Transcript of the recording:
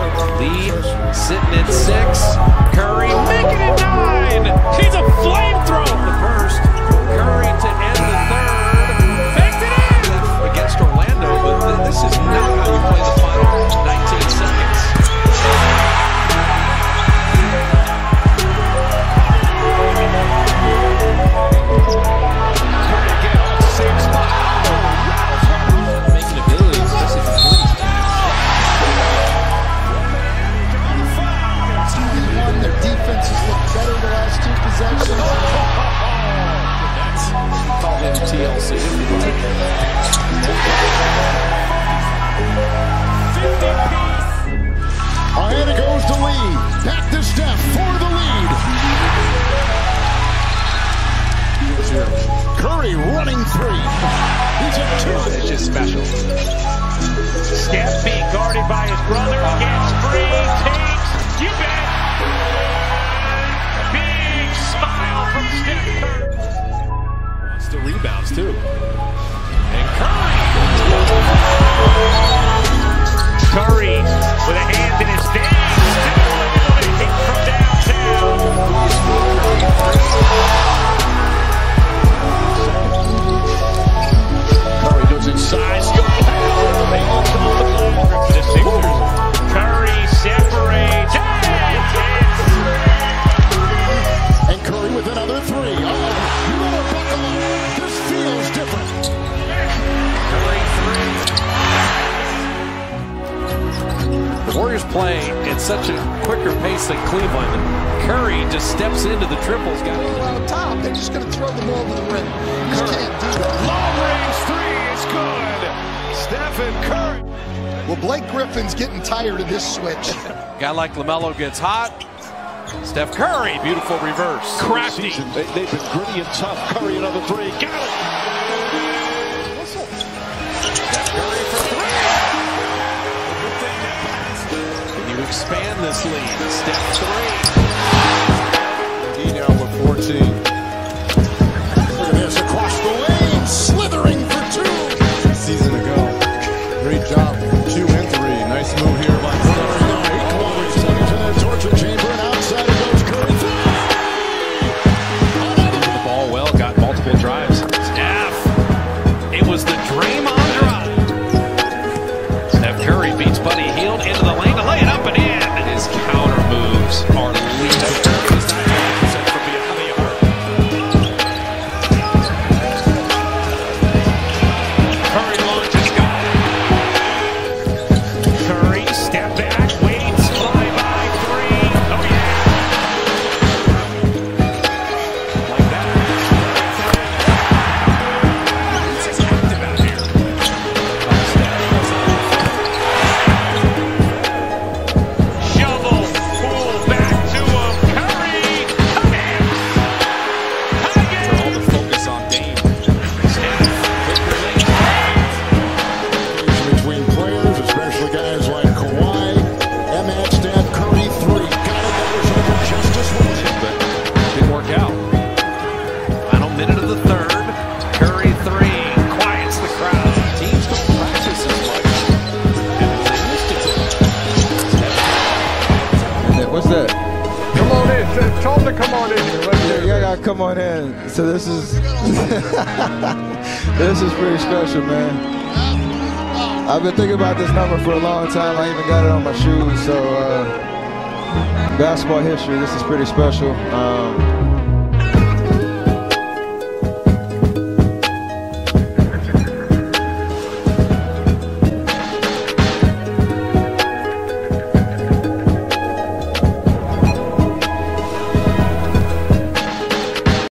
Lead sitting at 6. Curry making it 9. He's a flamethrower. The first. Curry to end the third. Faked it in against Orlando, but this is not how you play the final 19 seconds. Curry again on 6. Making ability, especially for threes. Their defenses look better the last 2 possessions. Call him TLC. 50-piece. And it goes to Lee. Back to Steph for the lead. Curry running 3. He's at 2. It's just special. Steph being guarded by his brother, gets free, takes, you bet. Big smile from Steph Curry. Wants to rebounds too. And Curry. Curry with a hand in his face. Still able to hit from downtown. Curry goes inside. The Sixers. Curry separates. And Curry with another 3. You better buckle up. This feels different. Curry 3. The Warriors play at such a quicker pace than Cleveland. Curry just steps into the triples. Got it. On top, they're just going to throw the ball to the rim. You just can't do that. Long range 3 is good. Stephen Curry. Well, Blake Griffin's getting tired of this switch. Guy like LaMelo gets hot. Steph Curry, beautiful reverse. Crafty. They've been gritty and tough. Curry another 3. Got it. Steph Curry for 3. Can you expand this lead? Steph 3. He now with 14. Look at this across the lane, slithering for 2. Season ago. Great job. 2 and 3. Nice move here by Steph. To the torture chamber and outside it goes Curry. The ball well, got multiple drives. Steph. It was the Draymond drive. Steph Curry beats Buddy Hield into the lane to lay it up and in. His counter moves are lethal. Curry launches, got it. Curry, step back, waits, fly by 3. Oh yeah. Like that. It's active out here. Shovel, pull back to him. Curry, For all the focus on Dame. Between players, especially guys like Kawhi, and that Steph Curry 3. Got it. That was over just as well. But didn't work out. Final minute of the third. Curry 3 quiets the crowd. Teams don't practice as much as they used to. What's that? Come on in. Tell them to come on in here. Let's hear it. Yeah, gotta come on in. So this is this is pretty special, man. I've been thinking about this number for a long time. I even got it on my shoes. So basketball history, this is pretty special.